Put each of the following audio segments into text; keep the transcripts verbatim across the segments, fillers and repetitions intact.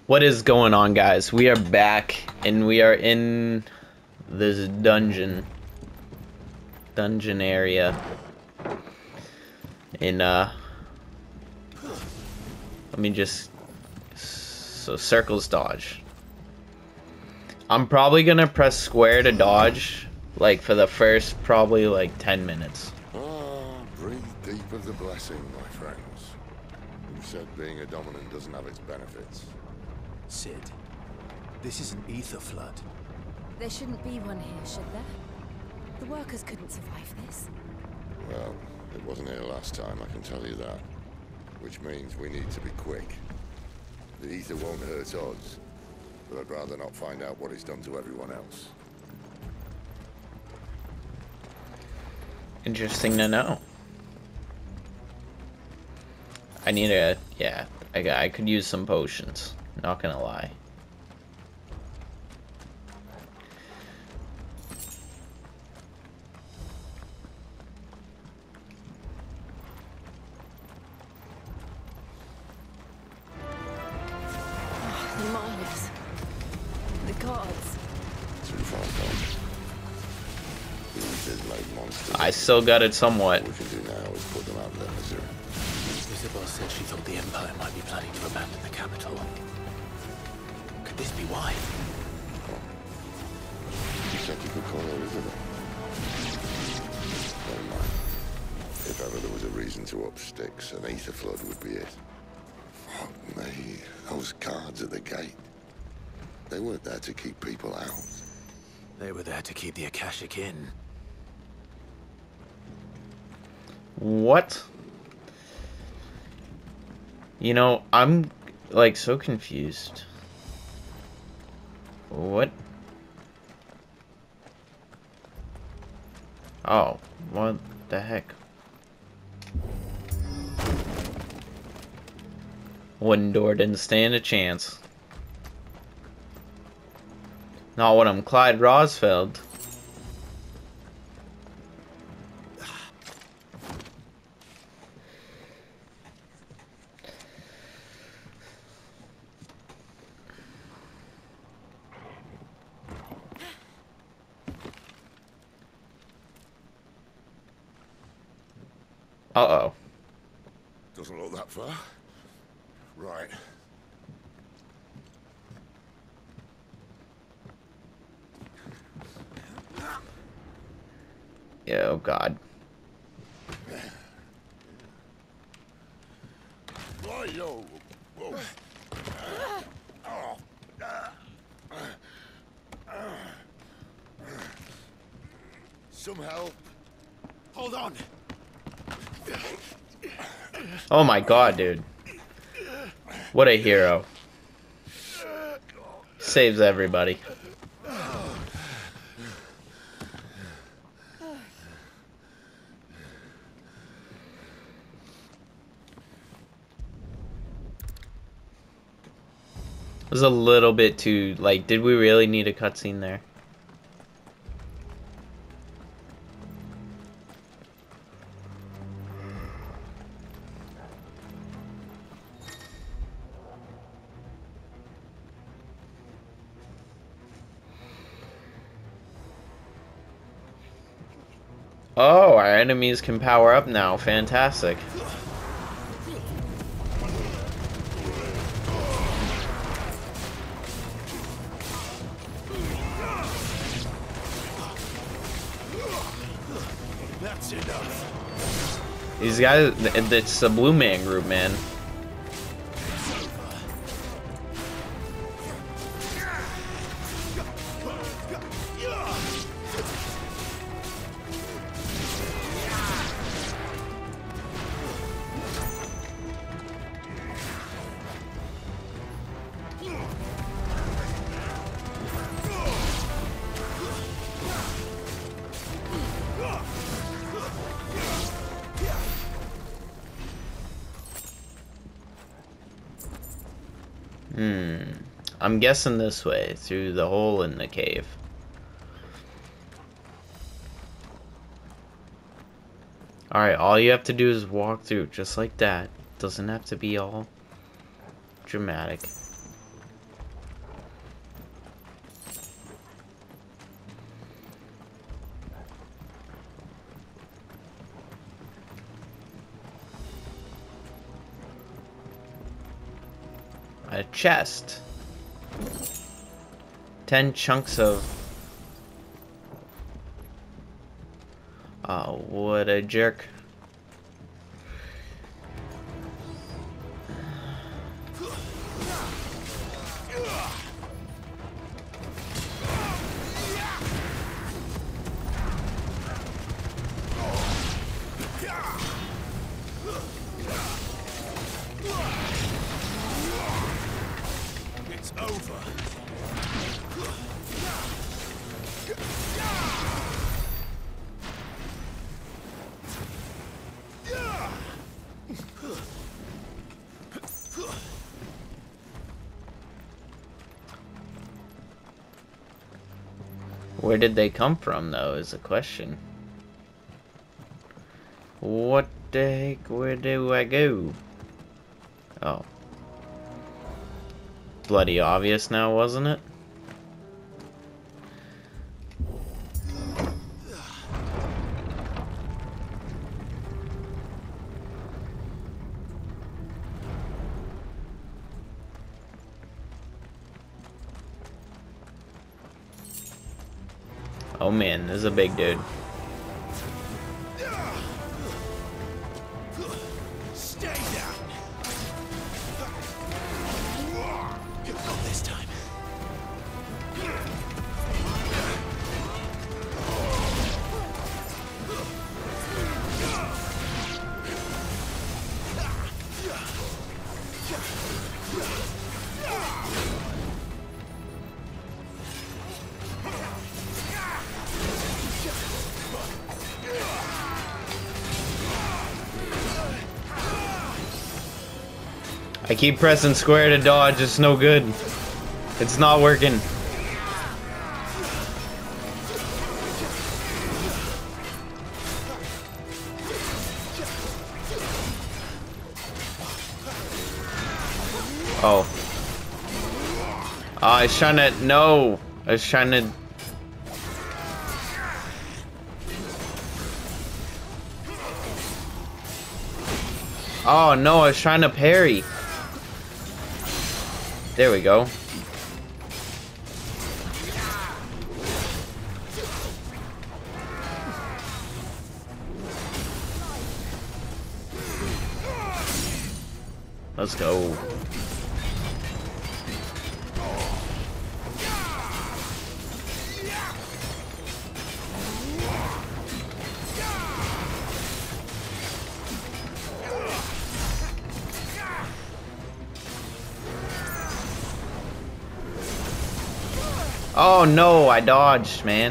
What is going on, guys? We are back, and we are in this dungeon. Dungeon area. In, uh... Let me just... So, circles dodge. I'm probably gonna press square to dodge, like, for the first, probably, like, ten minutes. Ah, breathe deep of the blessing, my friends. Who said being a dominant doesn't have its benefits? Sid, this is an ether flood. There shouldn't be one here, should there? The workers couldn't survive this. Well, it wasn't here last time, I can tell you that. Which means we need to be quick. The ether won't hurt us, but I'd rather not find out what it's done to everyone else. Interesting to know. I need a... Yeah, I, I could use some potions. Not gonna lie. The miners. The guards. Too far gone. These is like monsters. I still got it somewhat. What we can do now is put them out of their misery. Isabel said she thought the Empire might be planning to abandon the capital. Could this be why? You said you could call her Isabel. Never mind. If ever there was a reason to up sticks, an ether flood would be it. Fuck me. Those guards at the gate. They weren't there to keep people out. They were there to keep the Akashic in. What? You know, I'm, like, so confused. What? Oh, what the heck? Wooden door didn't stand a chance. Not when I'm Clyde Rosfeld. Uh-oh. Doesn't look that far. Right. Yeah, oh god. Right, yo. Whoa. Oh. Some help. Hold on. Oh my god, dude. What a hero. Saves everybody. It was a little bit too, like, did we really need a cutscene there? Oh, our enemies can power up now. Fantastic. That's enough. These guys, it's the Blue Man Group, man. Hmm. I'm guessing this way, through the hole in the cave. Alright, all you have to do is walk through, just like that. Doesn't have to be all dramatic. A chest. Ten chunks of... Oh, what a jerk. It's over. Where did they come from, though, is the question. What the heck? Where do I go? Oh. Bloody obvious now, wasn't it? Oh man, this is a big dude. Stay down. Not this time. I keep pressing square to dodge, it's no good. It's not working. Oh. Oh, I was trying to, no. I was trying to. Oh no, I was trying to parry. There we go. Let's go. Oh no, I dodged, man.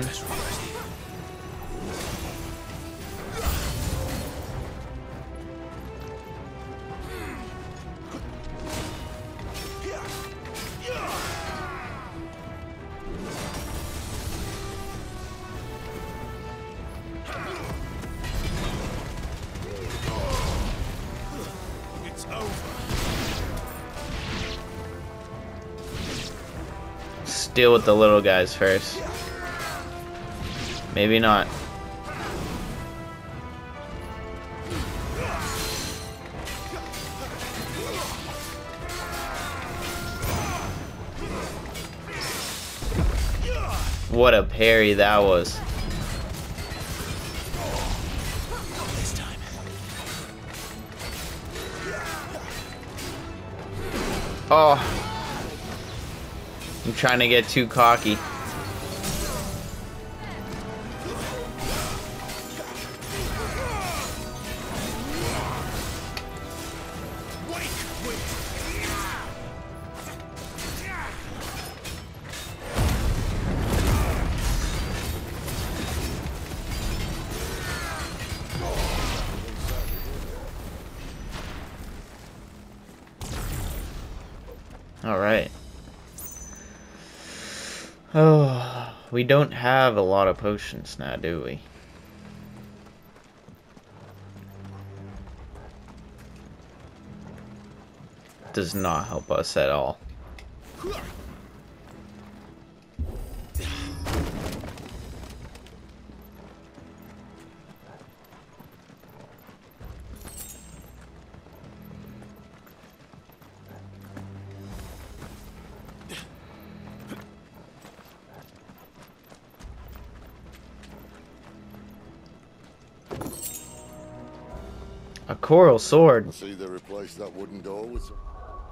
It's over. Deal with the little guys first. Maybe not. What a parry that was. This time. Oh. I'm trying to get too cocky. All right. Oh, we don't have a lot of potions now, do we? Does not help us at all. A coral sword. I see they replaced that wooden door with some...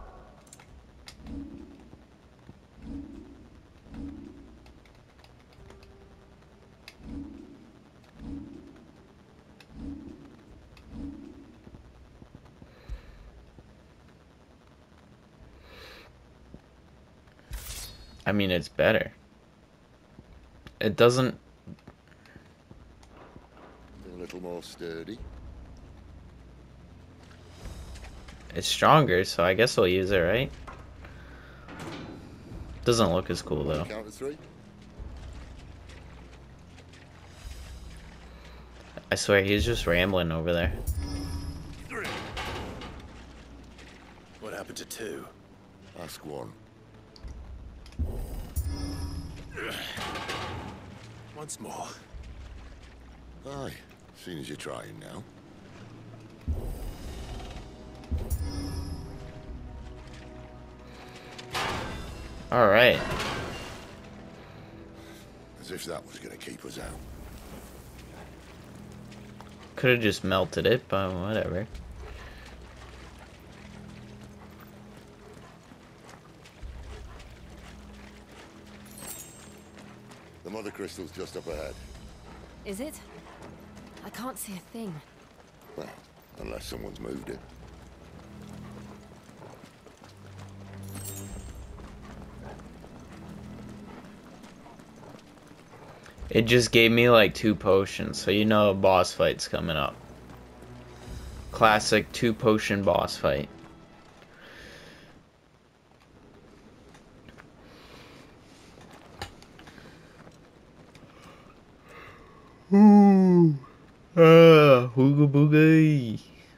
I mean, it's better. It doesn't... a little more sturdy. It's stronger, so I guess we'll use it, right? Doesn't look as cool, though. Count to three. I swear, he's just rambling over there. What happened to two? Ask one. Once more. Aye, seeing as you're trying now. All right. As if that was going to keep us out. Could have just melted it, but whatever. The mother crystal's just up ahead. Is it? I can't see a thing. Well, unless someone's moved it. It just gave me like two potions, so you know a boss fight's coming up. Classic two potion boss fight. Ooh. Ah, hooga booga.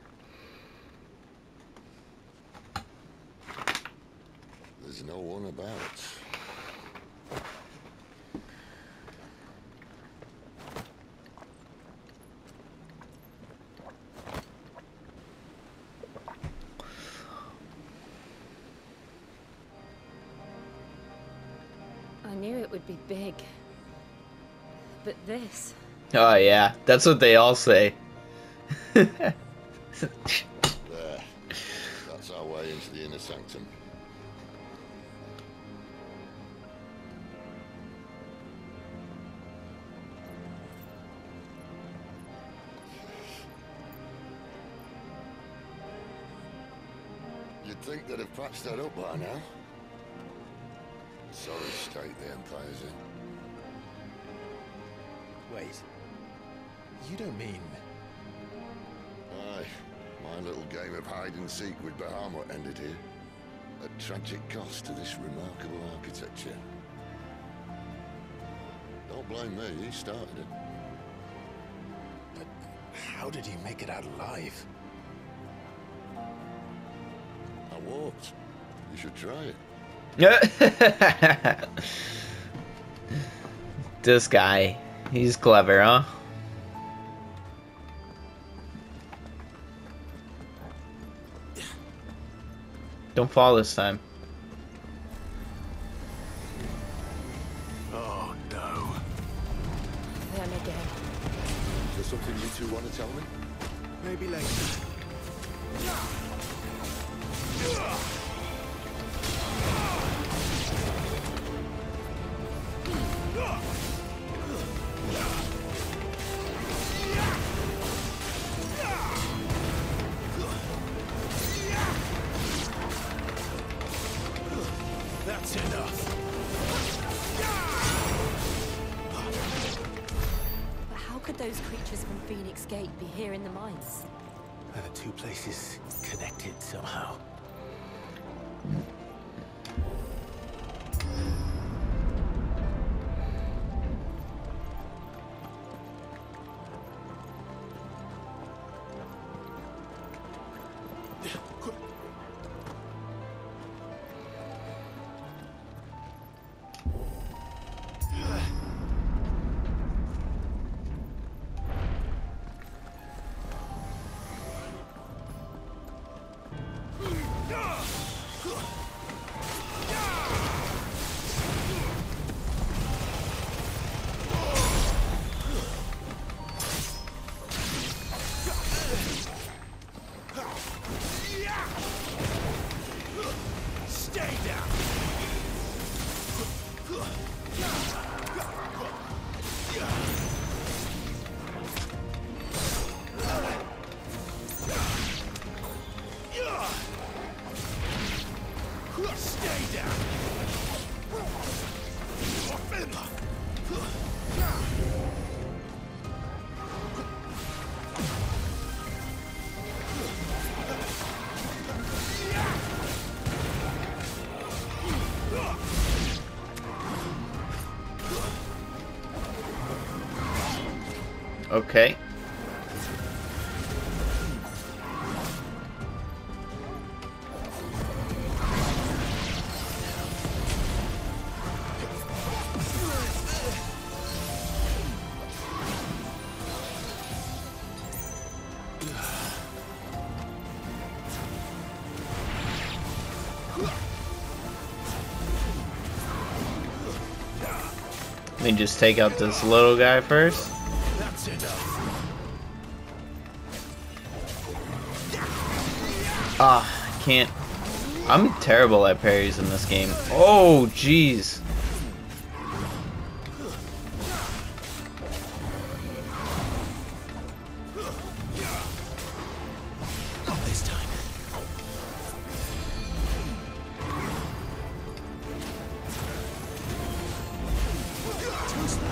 There's no one about. I knew it would be big. But this... Oh yeah, that's what they all say. There. That's our way into the inner sanctum. You'd think they'd have patched that up by now. Sorry state the Empire's in. Wait. You don't mean... Aye, my little game of hide and seek with Bahamut ended here. At tragic cost to this remarkable architecture. Don't blame me, he started it. But how did he make it out alive? I walked. You should try it. This guy, he's clever, huh? Don't fall this time. Oh no. Them again. Is there something you two want to tell me? Maybe later. That's enough. But how could those creatures from Phoenix Gate be here in the mines? Are the two places connected somehow? Okay. Let me just take out this little guy first. That's enough. Ah, I can't. I'm terrible at parries in this game. Oh, jeez. Not this time. Too slow.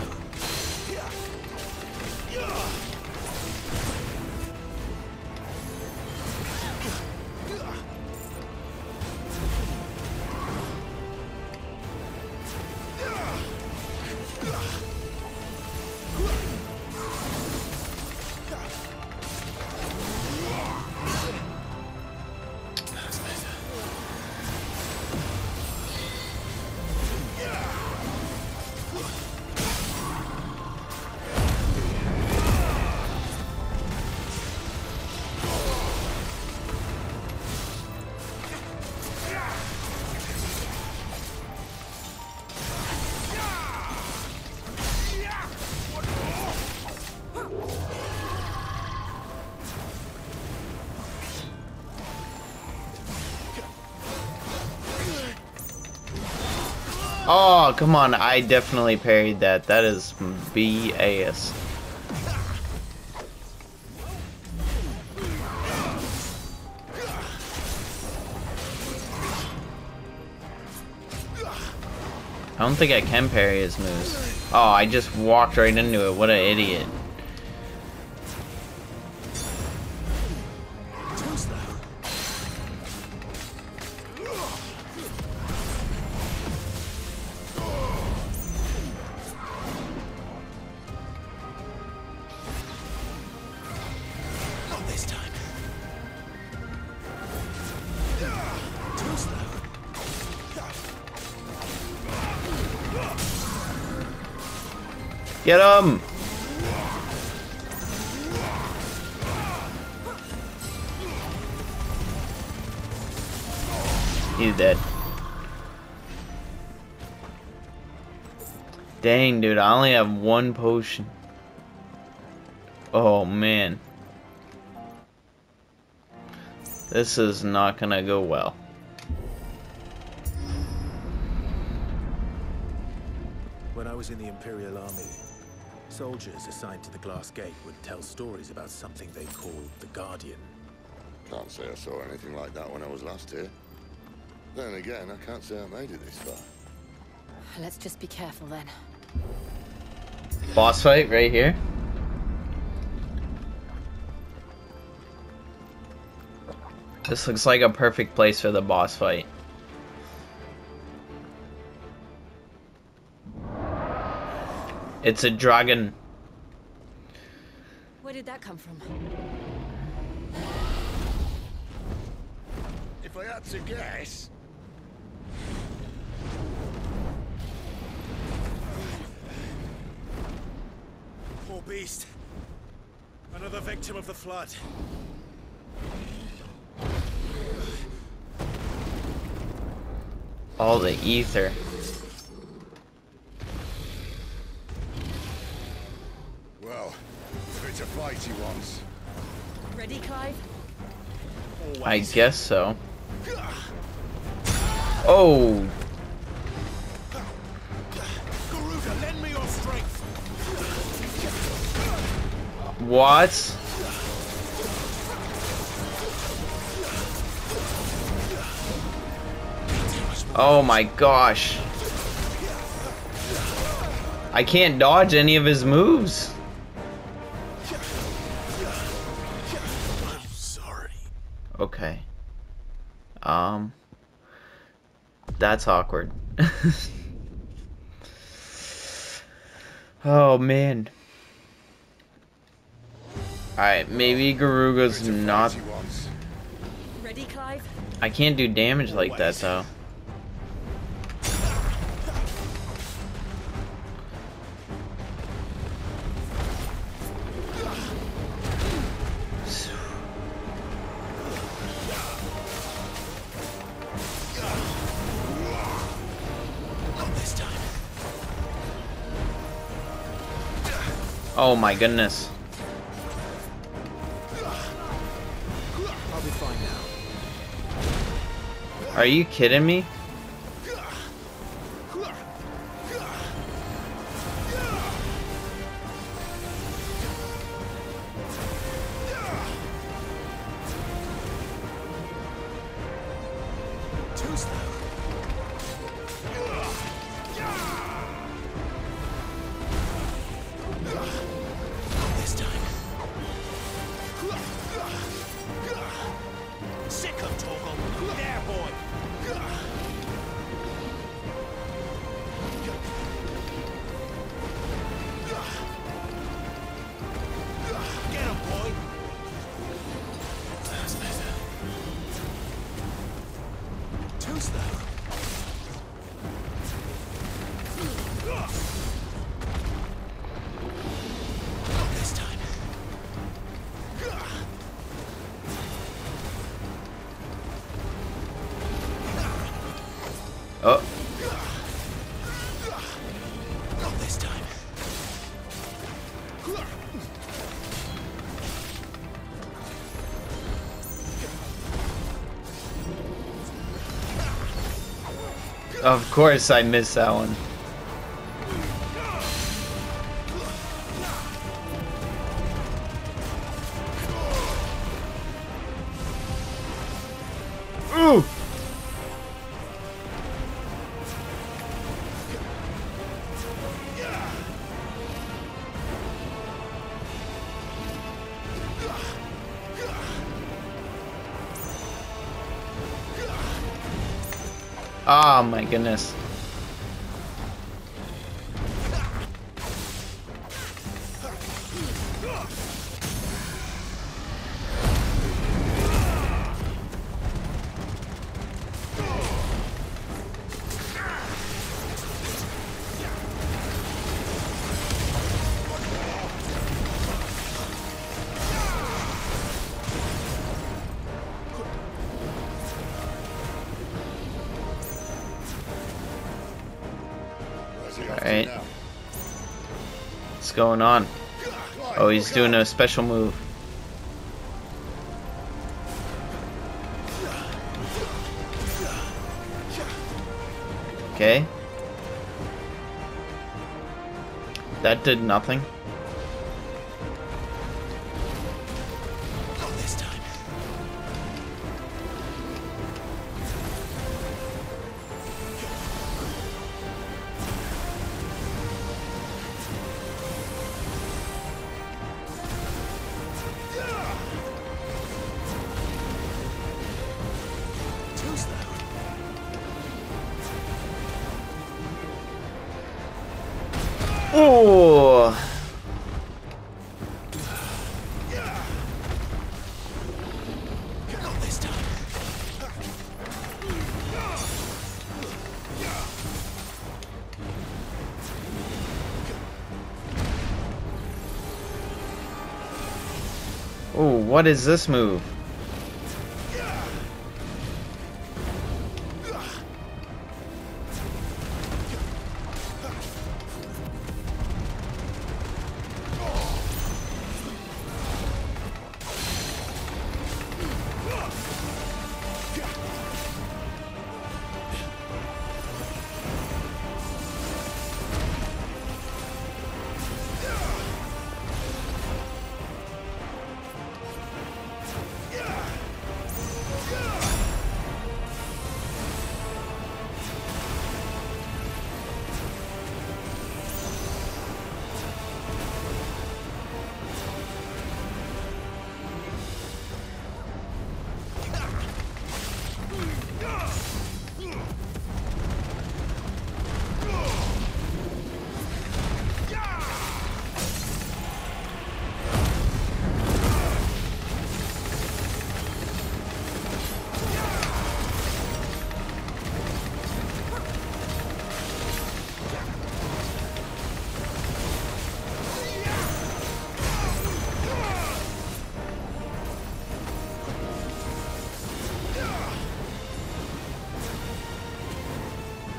Oh, come on. I definitely parried that. That is B S. I don't think I can parry his moves. Oh, I just walked right into it. What an idiot. Too slow. Not this time. Too slow. Get him! He's dead. Dang, dude, I only have one potion. Oh, man. This is not gonna go well. When I was in the Imperial Army, soldiers assigned to the Glass Gate would tell stories about something they called the Guardian. Can't say I saw anything like that when I was last here. Then again, I can't say I made it this far. Let's just be careful then. Boss fight right here. This looks like a perfect place for the boss fight. It's a dragon. Where did that come from? If I had to guess... Poor beast. Another victim of the flood. All the ether. Well, if it's a fight he wants. Ready, Clive? I guess so. Oh. Garuda, lend me your strength. What? Oh my gosh. I can't dodge any of his moves. I'm sorry. Okay. Um. That's awkward. Oh man. Alright, maybe Garuga's not. Ready, Clive? I can't do damage like that though. Oh my goodness. I'll be fine now. Are you kidding me? Too slow. This time. Sick of Torgal. There, boy. Get him, boy. That's better. Too slow. Not this time. Oh. Not this time. Of course I missed that one. Ooh. Oh my goodness. Alright. What's going on? Oh, he's doing a special move. Okay. That did nothing. Not this time. Too slow. Oh. Not this time. Oh, what is this move?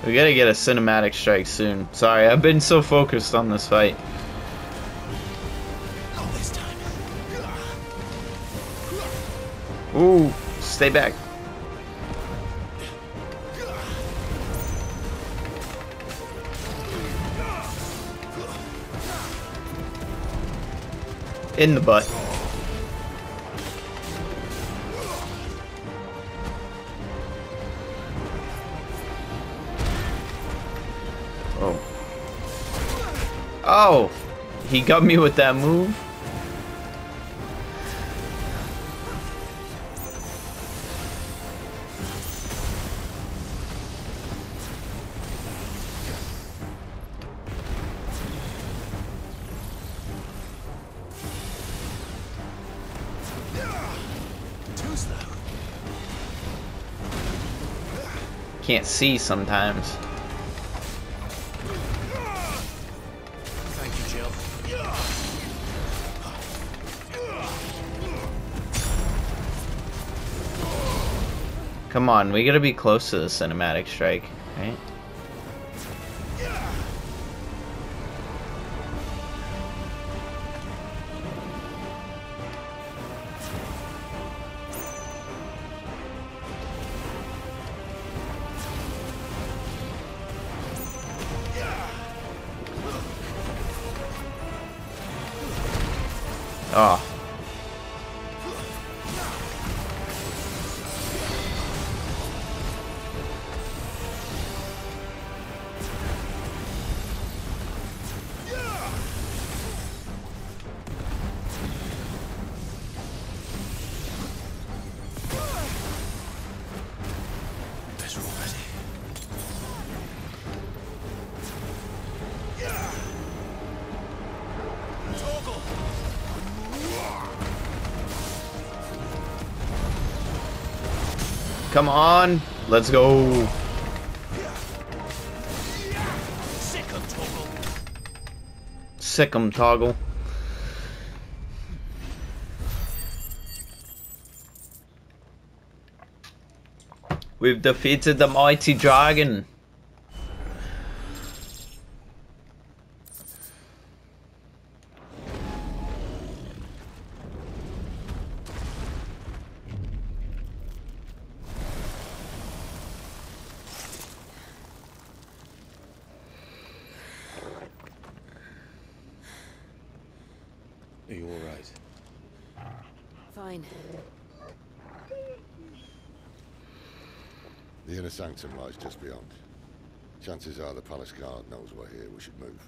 We gotta get a cinematic strike soon. Sorry, I've been so focused on this fight. Not this time. Ooh, stay back. In the butt. Oh. Oh! He got me with that move. Too slow. Can't see sometimes. Thank you, Jill. Come on, we gotta be close to the cinematic strike, right? Oh. Better already. Toggle. Come on, let's go. Sick of Toggle. Sick 'em, Toggle. We've defeated the mighty dragon. Are you alright? Fine. The inner sanctum lies just beyond. Chances are the palace guard knows we're here. We should move.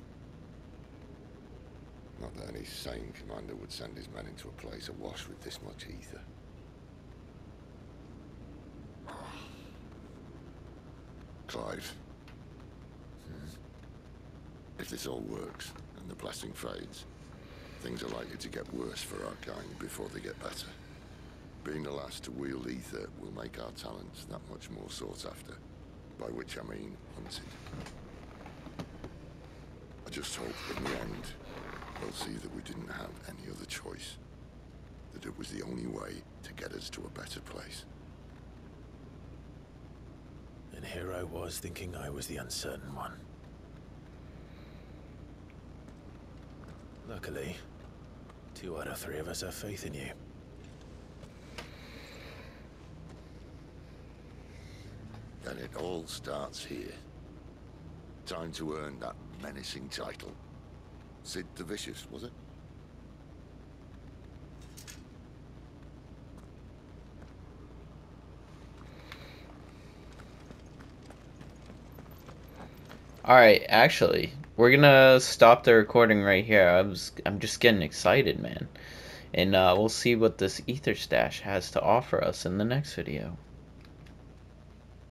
Not that any sane commander would send his men into a place awash with this much ether. Clive. Hmm. If this all works, and the blessing fades, things are likely to get worse for our kind before they get better. Being the last to wield ether will make our talents that much more sought after. By which I mean hunted. I just hope in the end, they'll see that we didn't have any other choice. That it was the only way to get us to a better place. And here I was thinking I was the uncertain one. Luckily, two out of three of us have faith in you. And it all starts here. Time to earn that menacing title. Sid the Vicious, was it? Alright, actually, we're gonna stop the recording right here. I was, I'm just getting excited, man. And uh, we'll see what this ether stash has to offer us in the next video.